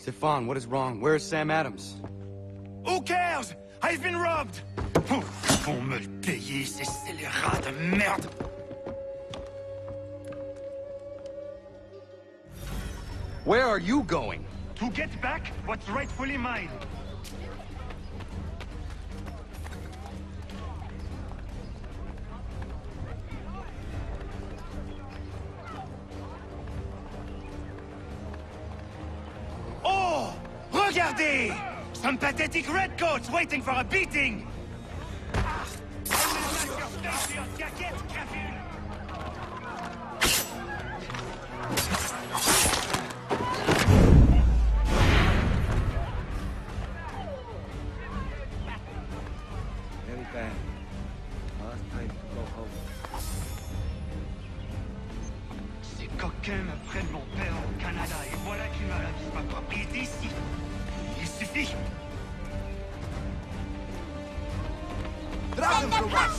Stefan, what is wrong? Where is Sam Adams? Who cares? I've been robbed! Vont me le payer, ces scélérats de merde! Where are you going? To get back what's rightfully mine. Oh! Regardez! Some pathetic redcoats waiting for a beating! Very bad. Last time to go home. Ces coquins me prennent mon père au Canada et voilà qu'il m'a lavé ma propriété ici. Il suffit. Dragon for what?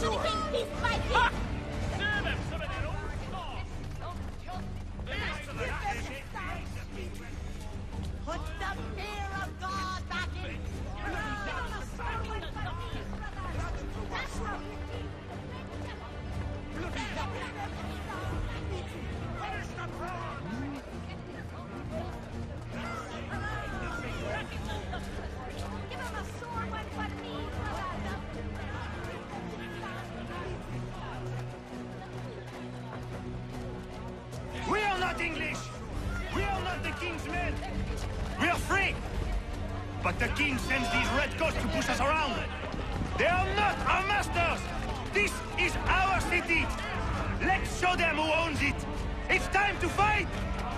Put the fear of God back in. Give him a sword one for me, brother. We are not English! We are not the king's men! We are free! But the king sends these redcoats to push us around! They are not our masters! This is our city! Let's show them who owns it! It's time to fight!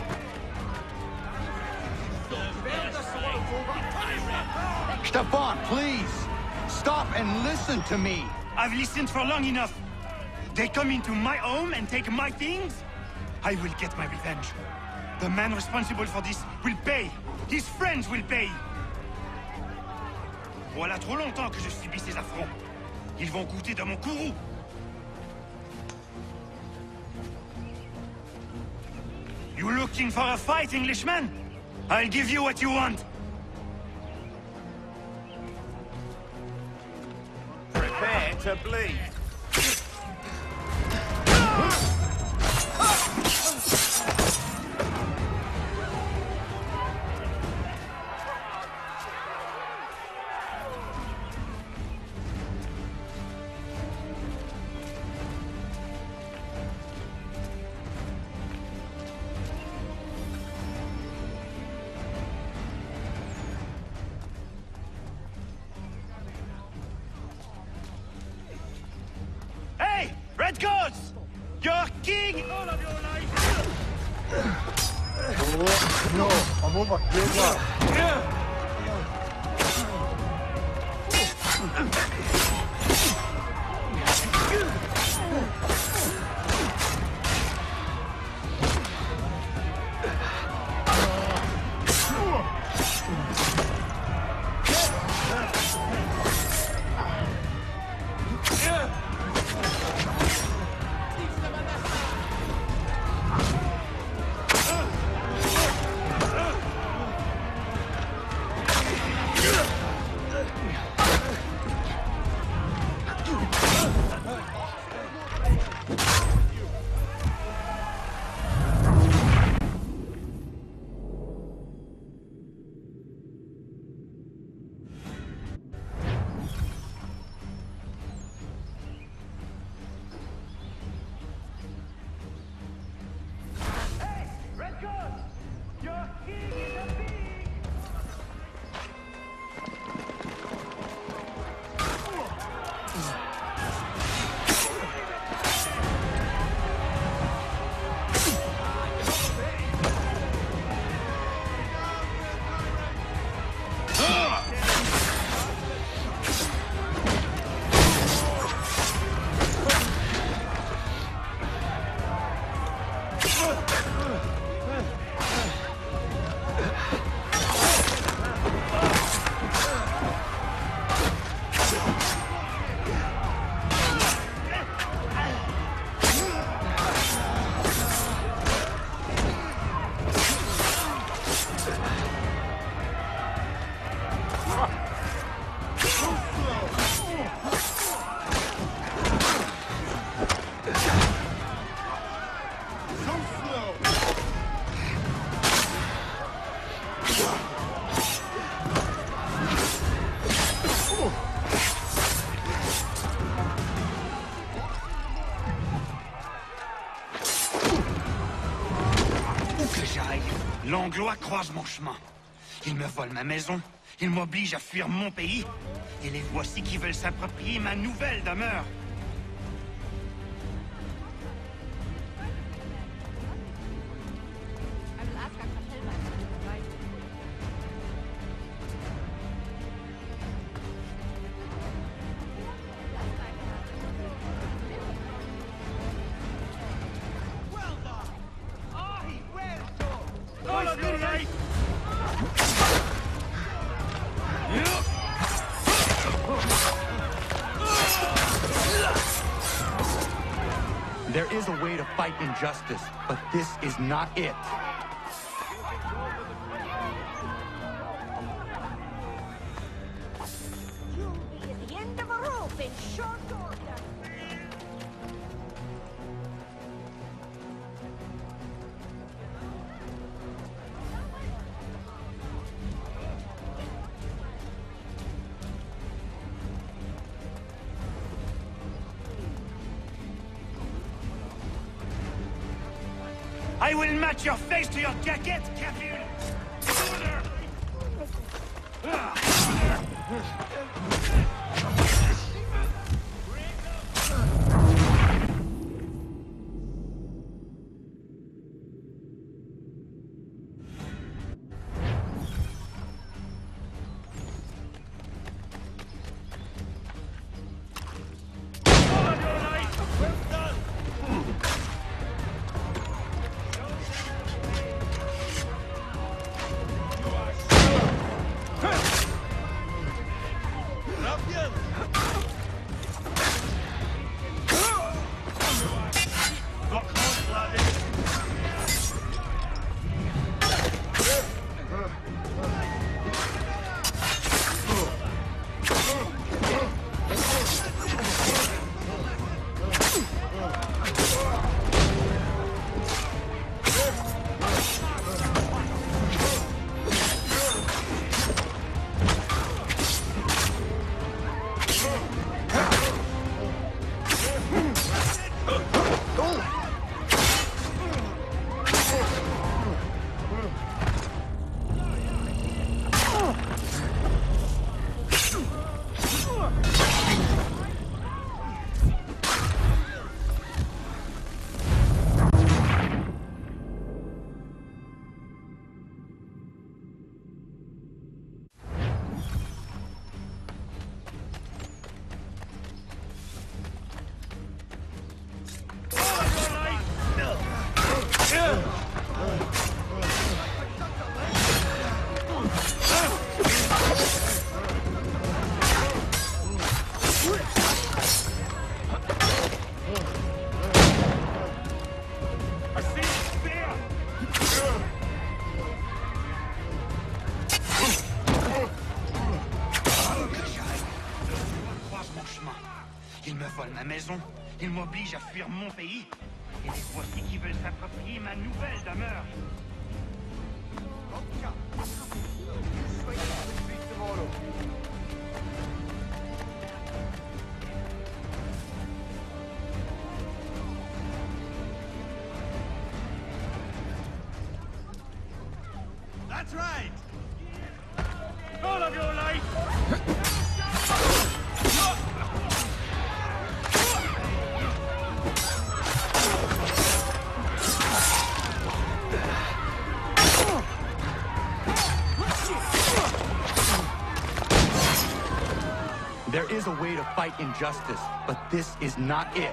Stefan, please! Stop and listen to me! I've listened for long enough. They come into my home and take my things? I will get my revenge. The man responsible for this will pay. His friends will pay. Voilà trop longtemps que je subis ces affronts. Ils vont goûter dans mon courroux. You looking for a fight, Englishman? I'll give you what you want. Prepare to bleed. Hey! Redcoats! Your king! All of your life! No, I'm over here. L'Anglois croise mon chemin. Ils me volent ma maison, ils m'obligent à fuir mon pays, et les voici qui veulent s'approprier ma nouvelle demeure. I will ask Dr. Hellman to provide you. All of you, right? There is a way to fight injustice, but this is not it. You'll be at the end of a rope in short order. I will match your face to your jacket, Captain! Order! Ils me volent ma maison, ils m'obligent à fuir mon pays, et les voici qui veulent s'approprier ma nouvelle demeure. That's right! All of your life! There is a way to fight injustice, but this is not it.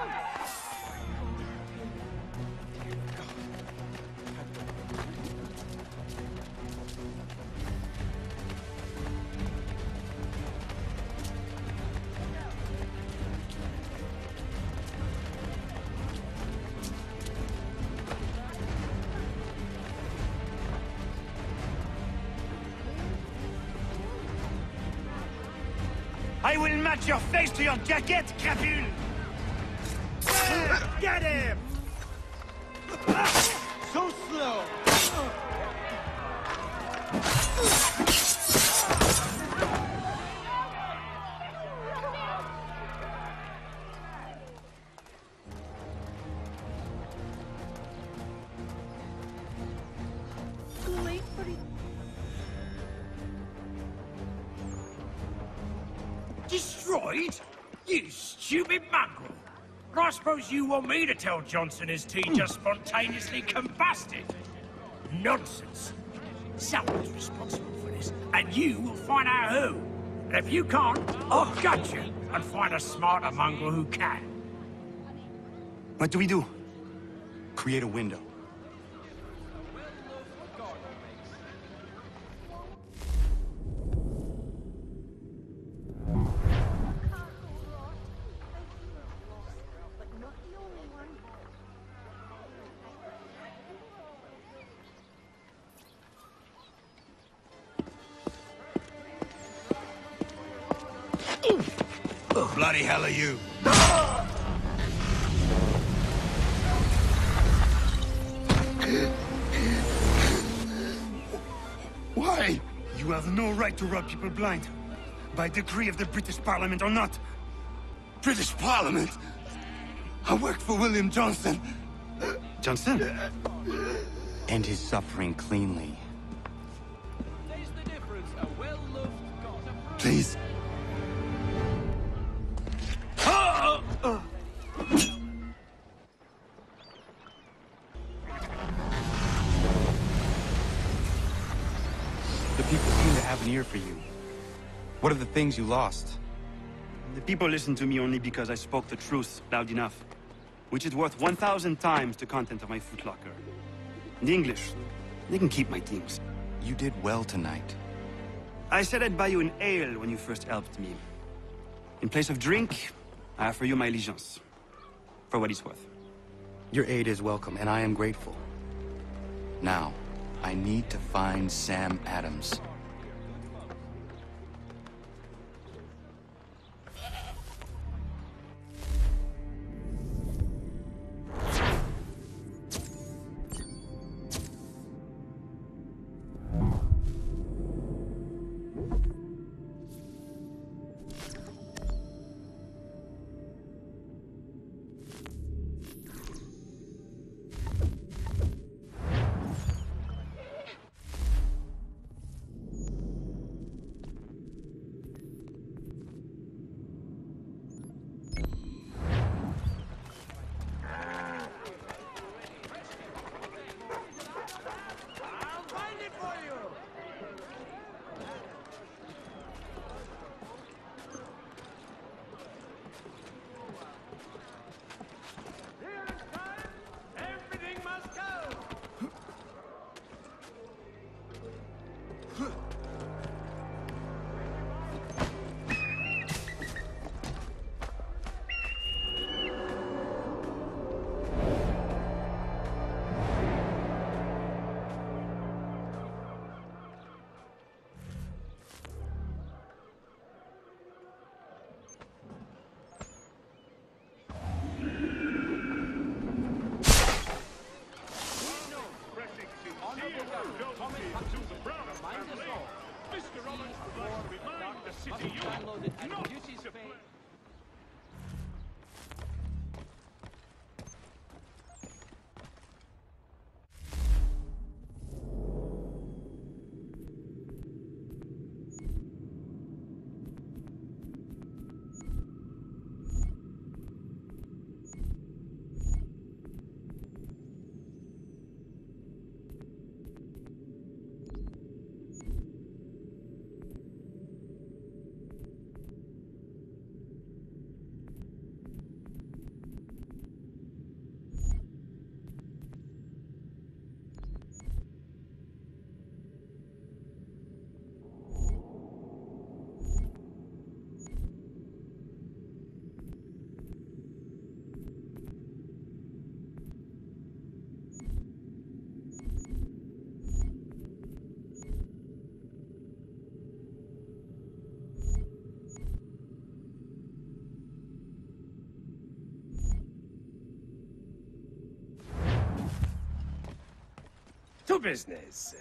I will match your face to your jacket, crapule! Get him! So slow! destroyed? You stupid mongrel! And I suppose you want me to tell Johnson his tea just spontaneously combusted? Nonsense. Someone's responsible for this, and you will find out who. And if you can't, I'll gut you and find a smarter mongrel who can. What do we do? Create a window. But not the only one. Bloody hell are you? Why? You have no right to rob people blind. By decree of the British Parliament or not. British Parliament? I work for William Johnson. Johnson? End his suffering cleanly. Please. The people seem to have an ear for you. What are the things you lost? The people listen to me only because I spoke the truth loud enough, which is worth 1,000 times the content of my footlocker. And the English, they can keep my teams. You did well tonight. I said I'd buy you an ale when you first helped me. In place of drink, I offer you my allegiance. For what it's worth. Your aid is welcome, and I am grateful. Now, I need to find Sam Adams. To business.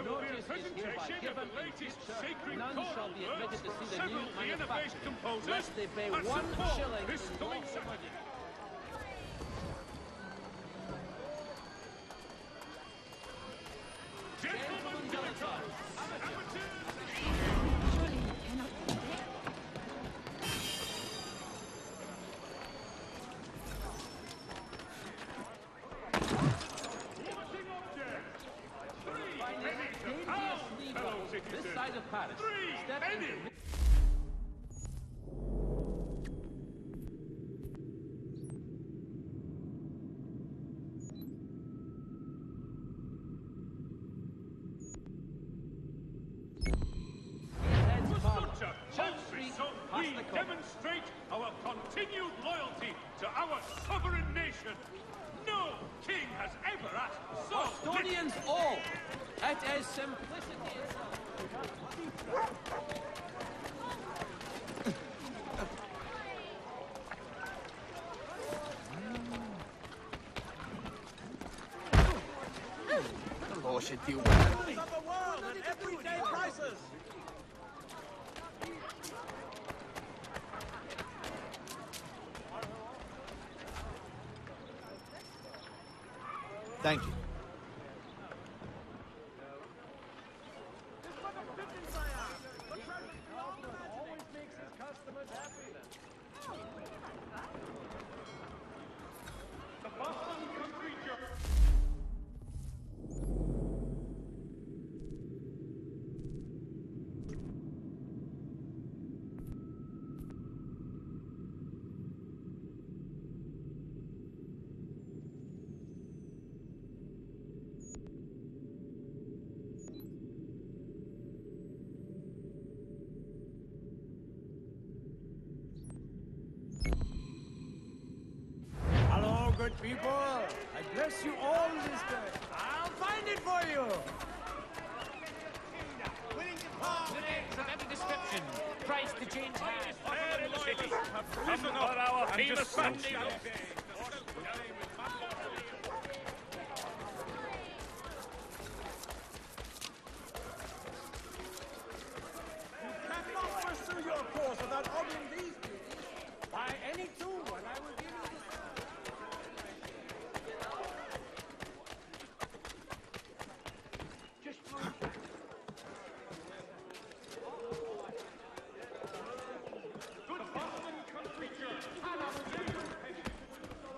notice is hereby given in future, none shall be admitted to see the new manufacturing unless they pay 1 shilling in lawful money. Gentlemen dilettantes, amateurs. Surely you cannot be there. This side of Paris. Step into... We demonstrate our continued loyalty to our sovereign nation. No king has ever asked so. Estonians all! It is simplicity itself. Bullshit, you. Of the world and everyday prices. Thank you. Always makes his customers happy. The Boston Country Journal. Hello, good people. I bless you all this day. I'll find it for you. Grenades of every description. Price to change hands. Fair loyalists have risen up our famous Sunday. You cannot pursue your course without honoring these duties. Buy any tool, and I will give you the Good Boston Country Journal.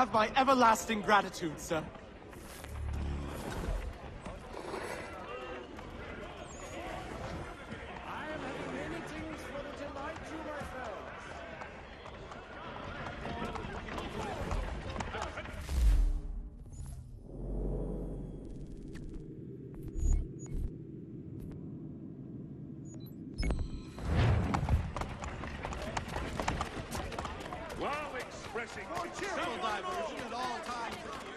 have my everlasting gratitude, sir. I am having many things for the delight you, my friends. While expressing For cheerful diversion at all times of year.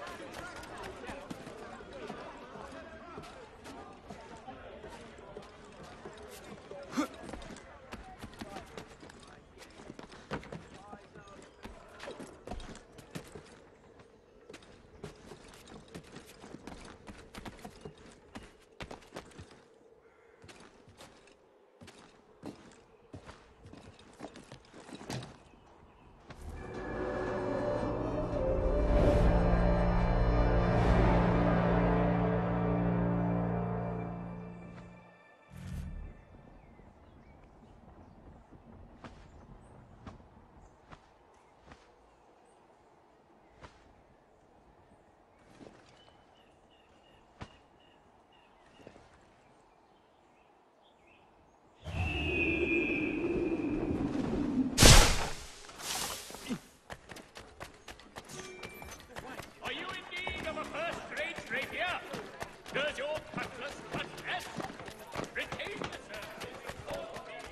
Are you in need of a first-rate rapier? Does your cutlass cut less? Retain the services of all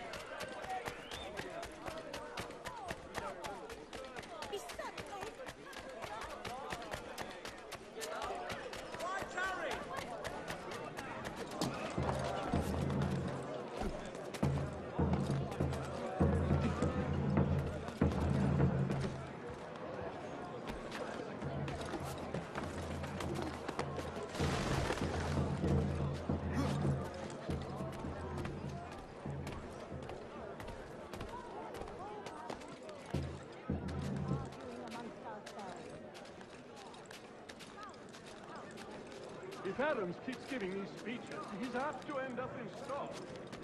Why tarry? If Adams keeps giving these speeches, he's apt to end up in stocks.